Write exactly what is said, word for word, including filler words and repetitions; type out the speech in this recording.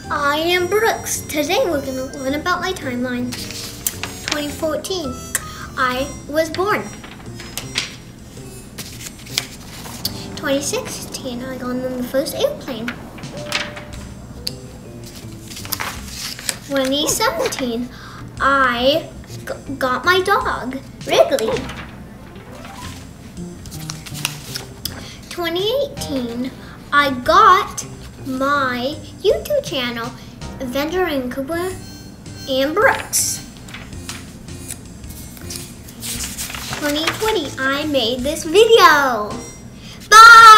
I am Brooks. Today we're going to learn about my timeline. twenty fourteen, I was born. twenty sixteen, I got on the first airplane. twenty seventeen, I g got my dog, Wrigley. twenty eighteen, I got my YouTube channel, Avenger and Cooper and Brooks. twenty twenty, I made this video. Bye!